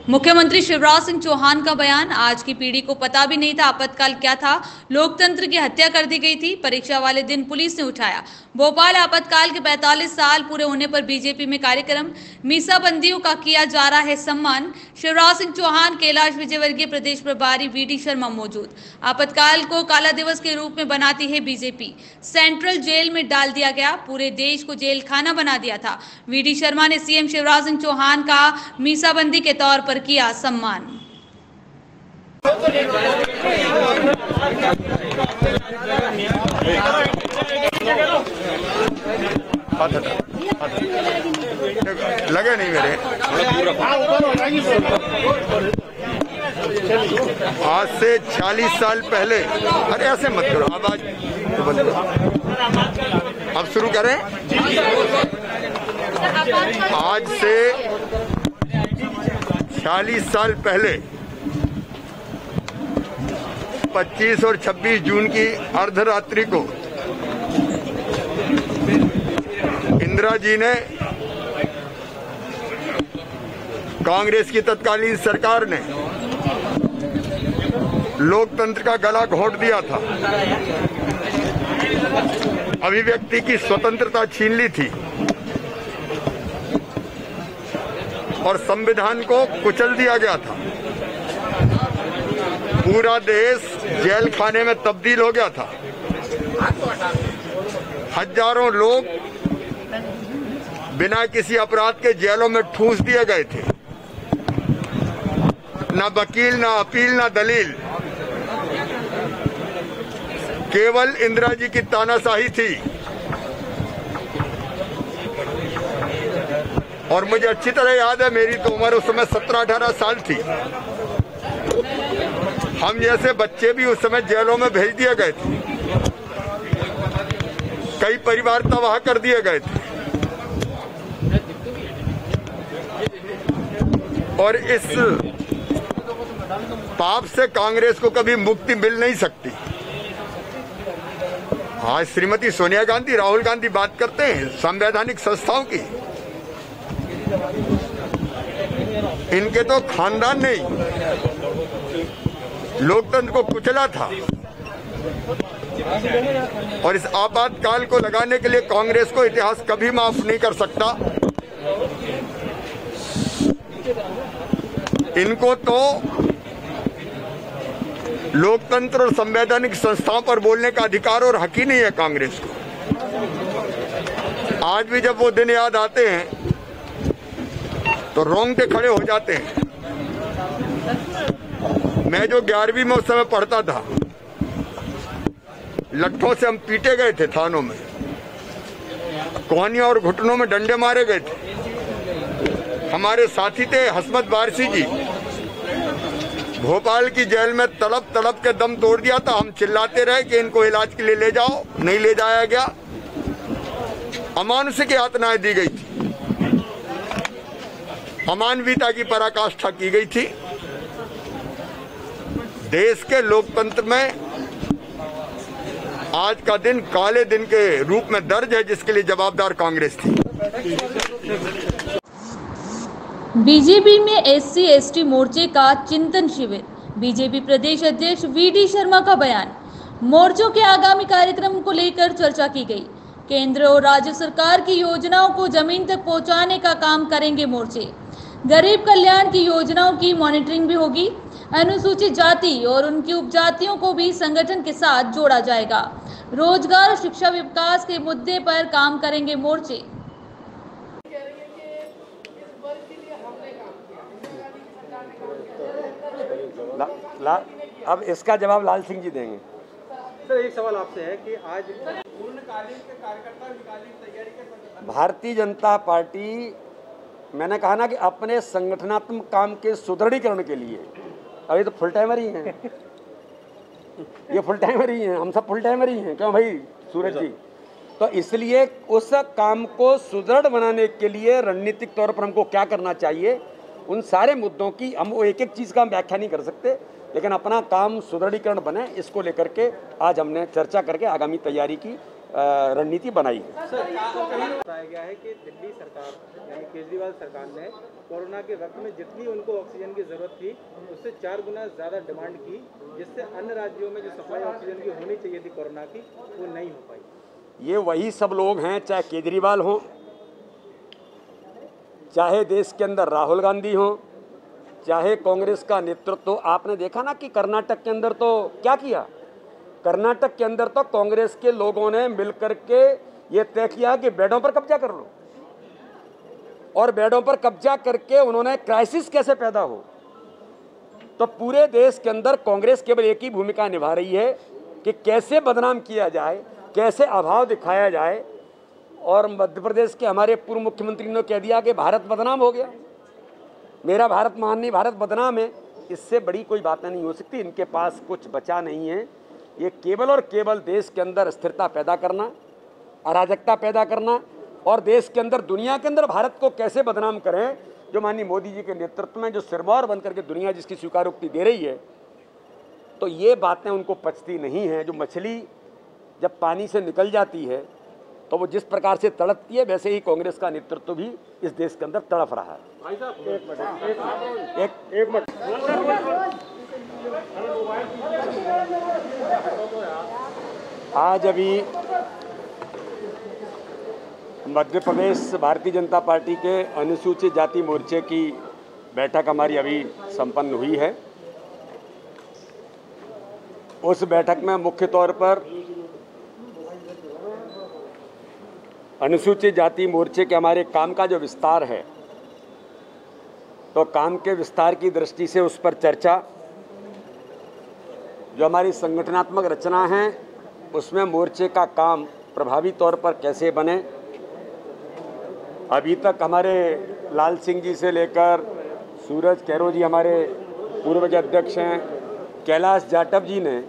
मुख्यमंत्री शिवराज सिंह चौहान का बयान। आज की पीढ़ी को पता भी नहीं था आपातकाल क्या था। लोकतंत्र की हत्या कर दी गई थी। परीक्षा वाले दिन पुलिस ने उठाया। भोपाल आपातकाल के 45 साल पूरे होने पर बीजेपी में कार्यक्रम। मीसाबंदियों का किया जा रहा है सम्मान। शिवराज सिंह चौहान, कैलाश विजयवर्गीय, प्रदेश प्रभारी वीडी शर्मा मौजूद। आपातकाल को काला दिवस के रूप में बनाती है बीजेपी। सेंट्रल जेल में डाल दिया गया। पूरे देश को जेल खाना बना दिया था। वीडी शर्मा ने सीएम शिवराज सिंह चौहान का मीसाबंदी के तौर पर किया सम्मान। लगे नहीं मेरे। आज से 40 साल पहले, अरे ऐसे मत करो, आवाज तो बंद करो। अब शुरू करें। आज से 40 साल पहले 25 और 26 जून की अर्धरात्रि को इंदिरा जी ने, कांग्रेस की तत्कालीन सरकार ने लोकतंत्र का गला घोंट दिया था। अभिव्यक्ति की स्वतंत्रता छीन ली थी और संविधान को कुचल दिया गया था। पूरा देश जेल खाने में तब्दील हो गया था। हजारों लोग बिना किसी अपराध के जेलों में ठूंस दिए गए थे। ना वकील, ना अपील, ना दलील, केवल इंदिरा जी की तानाशाही थी। और मुझे अच्छी तरह याद है, मेरी तो उम्र उस समय 17-18 साल थी। हम जैसे बच्चे भी उस समय जेलों में भेज दिए गए थे। कई परिवार तबाह कर दिए गए थे। और इस पाप से कांग्रेस को कभी मुक्ति मिल नहीं सकती। आज श्रीमती सोनिया गांधी, राहुल गांधी बात करते हैं संवैधानिक संस्थाओं की। इनके तो खानदान ने लोकतंत्र को कुचला था। और इस आपातकाल को लगाने के लिए कांग्रेस को इतिहास कभी माफ नहीं कर सकता। इनको तो लोकतंत्र और संवैधानिक संस्थाओं पर बोलने का अधिकार और हक ही नहीं है कांग्रेस को। आज भी जब वो दिन याद आते हैं तो रोंगटे खड़े हो जाते हैं। मैं जो 11वीं में उस समय पढ़ता था, लट्ठों से हम पीटे गए थे थानों में, कोहनियों और घुटनों में डंडे मारे गए थे। हमारे साथी थे हसमत वारसी जी, भोपाल की जेल में तड़प तड़प के दम तोड़ दिया था। हम चिल्लाते रहे कि इनको इलाज के लिए ले जाओ, नहीं ले जाया गया। अमानुषिक यातनाएं दी गई थी, अमानवीयता की पराकाष्ठा की गई थी। देश के लोकतंत्र में आज का दिन काले दिन के रूप में दर्ज है, जिसके लिए जवाबदार कांग्रेस थी। बीजेपी में SC/ST मोर्चे का चिंतन शिविर। बीजेपी प्रदेश अध्यक्ष वीडी शर्मा का बयान। मोर्चों के आगामी कार्यक्रम को लेकर चर्चा की गई। केंद्र और राज्य सरकार की योजनाओं को जमीन तक पहुंचाने का काम करेंगे मोर्चे। गरीब कल्याण की योजनाओं की मॉनिटरिंग भी होगी। अनुसूचित जाति और उनकी उपजातियों को भी संगठन के साथ जोड़ा जाएगा। रोजगार और शिक्षा विकास के मुद्दे पर काम करेंगे मोर्चे। अब इसका जवाब लाल सिंह जी देंगे। सर, एक सवाल आपसे है कि आज पूर्णकालीन के कार्यकर्ता निकाली तैयारी के भारतीय जनता पार्टी, मैंने कहा ना कि अपने संगठनात्मक काम के सुदृढ़ीकरण के लिए, अभी तो फुल टाइमर ही हैं। ये फुल टाइमर ही हैं, हम सब फुल टाइमर ही हैं। क्यों भाई सूरज जी? तो इसलिए उस काम को सुदृढ़ बनाने के लिए रणनीतिक तौर पर हमको क्या करना चाहिए, उन सारे मुद्दों की हम वो एक एक चीज़ का हम व्याख्या नहीं कर सकते, लेकिन अपना काम सुदृढ़ीकरण बने, इसको लेकर के आज हमने चर्चा करके आगामी तैयारी की रणनीति बनाई है। सर, कहीं बताया गया है कि दिल्ली सरकार यानी केजरीवाल सरकार ने कोरोना के वक्त में जितनी उनको ऑक्सीजन की जरूरत थी उससे 4 गुना ज़्यादा डिमांड की, जिससे अन्य राज्यों में जो सप्लाई ऑक्सीजन की होनी चाहिए थी कोरोना की, वो नहीं हो पाई। ये वही सब लोग हैं, चाहे केजरीवाल हो, चाहे देश के अंदर राहुल गांधी हो, चाहे कांग्रेस का नेतृत्व। आपने देखा ना कि कर्नाटक के अंदर तो क्या किया, कर्नाटक के अंदर तो कांग्रेस के लोगों ने मिलकर के ये तय किया कि बेडों पर कब्जा कर लो, और बेडों पर कब्जा करके उन्होंने क्राइसिस कैसे पैदा हो। तो पूरे देश के अंदर कांग्रेस केवल एक ही भूमिका निभा रही है कि कैसे बदनाम किया जाए, कैसे अभाव दिखाया जाए। और मध्य प्रदेश के हमारे पूर्व मुख्यमंत्री ने कह दिया कि भारत बदनाम हो गया। मेरा भारत महान नहीं, भारत बदनाम है। इससे बड़ी कोई बातें नहीं हो सकती। इनके पास कुछ बचा नहीं है। ये केवल और केवल देश के अंदर अस्थिरता पैदा करना, अराजकता पैदा करना, और देश के अंदर, दुनिया के अंदर भारत को कैसे बदनाम करें, जो माननीय मोदी जी के नेतृत्व में जो सिरमौर बन करके दुनिया जिसकी स्वीकारोक्ति दे रही है, तो ये बातें उनको पचती नहीं हैं। जो मछली जब पानी से निकल जाती है तो वो जिस प्रकार से तड़पती है, वैसे ही कांग्रेस का नेतृत्व भी इस देश के अंदर तड़प रहा है। भाई साहब, एक मिनट, आज अभी मध्य प्रदेश भारतीय जनता पार्टी के अनुसूचित जाति मोर्चे की बैठक हमारी अभी संपन्न हुई है। उस बैठक में मुख्य तौर पर अनुसूचित जाति मोर्चे के हमारे काम का जो विस्तार है, तो काम के विस्तार की दृष्टि से उस पर चर्चा, जो हमारी संगठनात्मक रचना है उसमें मोर्चे का काम प्रभावी तौर पर कैसे बने। अभी तक हमारे लाल सिंह जी से लेकर सूरज कैरो जी हमारे पूर्व के अध्यक्ष हैं, कैलाश जाटव जी ने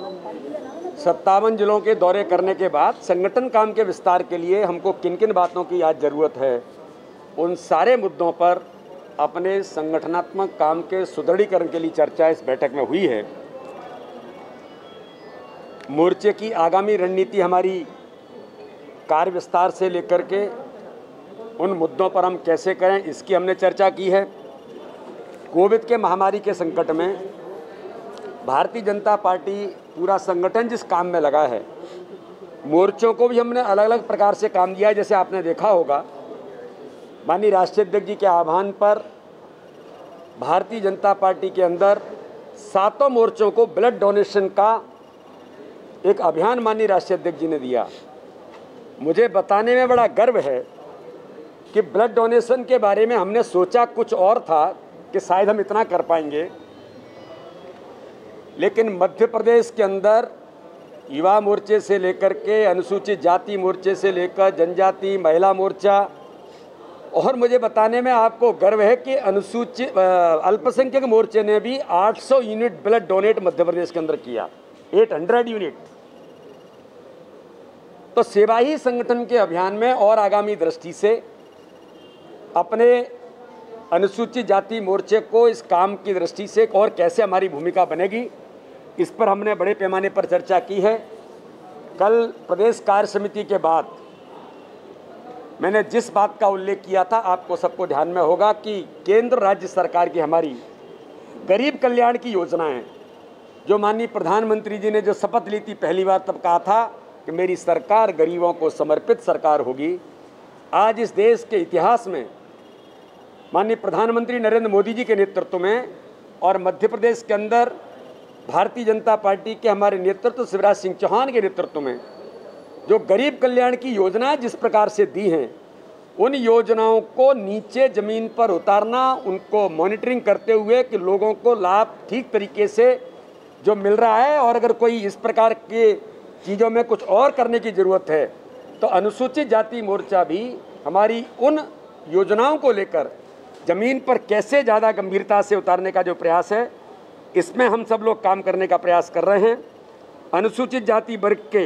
57 जिलों के दौरे करने के बाद संगठन काम के विस्तार के लिए हमको किन किन बातों की आज ज़रूरत है, उन सारे मुद्दों पर अपने संगठनात्मक काम के सुदृढ़ीकरण के लिए चर्चा इस बैठक में हुई है। मोर्चे की आगामी रणनीति हमारी कार्य विस्तार से लेकर के उन मुद्दों पर हम कैसे करें, इसकी हमने चर्चा की है। कोविड के महामारी के संकट में भारतीय जनता पार्टी पूरा संगठन जिस काम में लगा है, मोर्चों को भी हमने अलग अलग प्रकार से काम दिया है। जैसे आपने देखा होगा, माननीय राष्ट्रीय अध्यक्ष जी के आह्वान पर भारतीय जनता पार्टी के अंदर 7 मोर्चों को ब्लड डोनेशन का एक अभियान माननीय राष्ट्रीय अध्यक्ष जी ने दिया। मुझे बताने में बड़ा गर्व है कि ब्लड डोनेशन के बारे में हमने सोचा कुछ और था कि शायद हम इतना कर पाएंगे, लेकिन मध्य प्रदेश के अंदर युवा मोर्चे से लेकर के अनुसूचित जाति मोर्चे से लेकर जनजाति महिला मोर्चा, और मुझे बताने में आपको गर्व है कि अनुसूचित अल्पसंख्यक मोर्चे ने भी 800 unit blood donate Madhya Pradesh के अंदर किया, 800 यूनिट। तो सेवा ही संगठन के अभियान में और आगामी दृष्टि से अपने अनुसूचित जाति मोर्चे को इस काम की दृष्टि से और कैसे हमारी भूमिका बनेगी, इस पर हमने बड़े पैमाने पर चर्चा की है। कल प्रदेश कार्य समिति के बाद मैंने जिस बात का उल्लेख किया था, आपको सबको ध्यान में होगा कि केंद्र राज्य सरकार की हमारी गरीब कल्याण की योजनाएं, जो माननीय प्रधानमंत्री जी ने जो शपथ ली थी पहली बार, तब कहा था कि मेरी सरकार गरीबों को समर्पित सरकार होगी। आज इस देश के इतिहास में माननीय प्रधानमंत्री नरेंद्र मोदी जी के नेतृत्व में और मध्य प्रदेश के अंदर भारतीय जनता पार्टी के हमारे नेतृत्व शिवराज सिंह चौहान के नेतृत्व में जो गरीब कल्याण की योजनाएं जिस प्रकार से दी हैं, उन योजनाओं को नीचे ज़मीन पर उतारना, उनको मॉनिटरिंग करते हुए कि लोगों को लाभ ठीक तरीके से जो मिल रहा है, और अगर कोई इस प्रकार के चीज़ों में कुछ और करने की ज़रूरत है तो अनुसूचित जाति मोर्चा भी हमारी उन योजनाओं को लेकर ज़मीन पर कैसे ज़्यादा गंभीरता से उतारने का जो प्रयास है, इसमें हम सब लोग काम करने का प्रयास कर रहे हैं। अनुसूचित जाति वर्ग के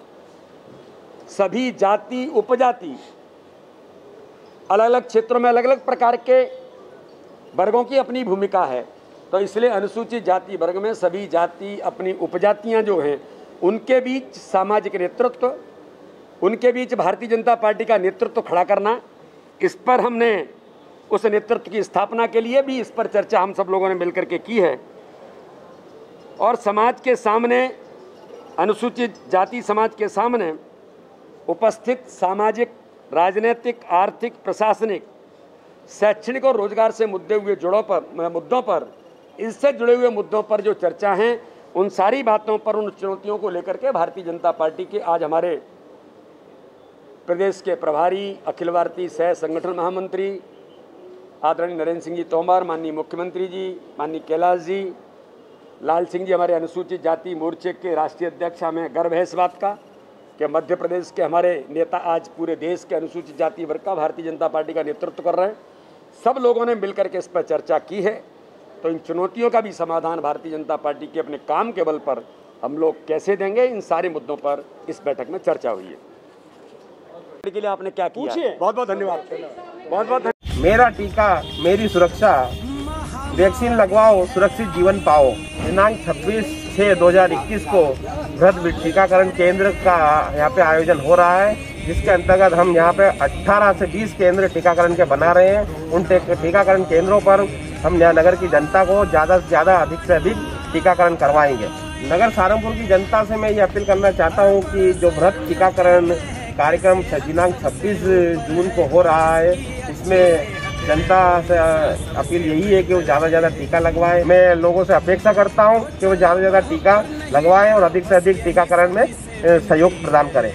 सभी जाति उपजाति अलग अलग क्षेत्रों में अलग अलग प्रकार के वर्गों की अपनी भूमिका है, तो इसलिए अनुसूचित जाति वर्ग में सभी जाति अपनी उपजातियां जो हैं उनके बीच सामाजिक नेतृत्व, उनके बीच भारतीय जनता पार्टी का नेतृत्व खड़ा करना, इस पर हमने उस नेतृत्व की स्थापना के लिए भी इस पर चर्चा हम सब लोगों ने मिलकर के की है। और समाज के सामने, अनुसूचित जाति समाज के सामने उपस्थित सामाजिक, राजनीतिक, आर्थिक, प्रशासनिक, शैक्षणिक और रोजगार से मुद्दों पर इससे जुड़े हुए मुद्दों पर जो चर्चा हैं, उन सारी बातों पर, उन चुनौतियों को लेकर के भारतीय जनता पार्टी के आज हमारे प्रदेश के प्रभारी, अखिल भारतीय सह संगठन महामंत्री आदरणीय नरेंद्र सिंह जी तोमर, माननीय मुख्यमंत्री जी, माननीय कैलाश जी, लाल सिंह जी, हमारे अनुसूचित जाति मोर्चे के राष्ट्रीय अध्यक्ष, हमें गर्व है इस बात का कि मध्य प्रदेश के हमारे नेता आज पूरे देश के अनुसूचित जाति वर्ग का भारतीय जनता पार्टी का नेतृत्व कर रहे हैं। सब लोगों ने मिलकर के इस पर चर्चा की है। तो इन चुनौतियों का भी समाधान भारतीय जनता पार्टी के अपने काम के बल पर हम लोग कैसे देंगे, इन सारे मुद्दों पर इस बैठक में चर्चा हुई है। के लिए आपने क्या किया? बहुत बहुत धन्यवाद। बहुत बहुत मेरा टीका मेरी सुरक्षा, वैक्सीन लगवाओ, सुरक्षित जीवन पाओ। दिनांक 26/6/2021 को वृहद टीकाकरण केंद्र का यहाँ पे आयोजन हो रहा है, जिसके अंतर्गत हम यहाँ पे 18 से 20 केंद्र टीकाकरण के बना रहे हैं। उन टीकाकरण केंद्रों पर हम नगर की जनता को ज़्यादा से ज़्यादा, अधिक से अधिक टीकाकरण करवाएंगे। नगर सहारनपुर की जनता से मैं ये अपील करना चाहता हूँ कि जो वृहद टीकाकरण कार्यक्रम दिनांक 26 जून को हो रहा है, इसमें जनता से अपील यही है कि वो ज़्यादा से ज़्यादा टीका लगवाएं। मैं लोगों से अपेक्षा करता हूं कि वो ज़्यादा से ज़्यादा टीका लगवाएं और अधिक से अधिक टीकाकरण में सहयोग प्रदान करें।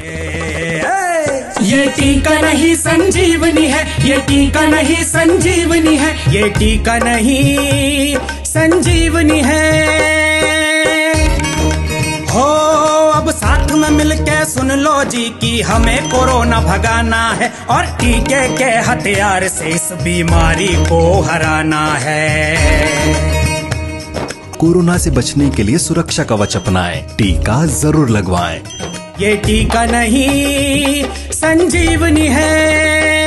ये टीका नहीं संजीवनी है, ये टीका नहीं संजीवनी है, ये टीका नहीं संजीवनी है। हो अब साथ में मिलके सुन लो जी कि हमें कोरोना भगाना है और टीके के हथियार से इस बीमारी को हराना है। कोरोना से बचने के लिए सुरक्षा कवच अपनाएं, टीका जरूर लगवाएं। ये टीका नहीं संजीवनी है।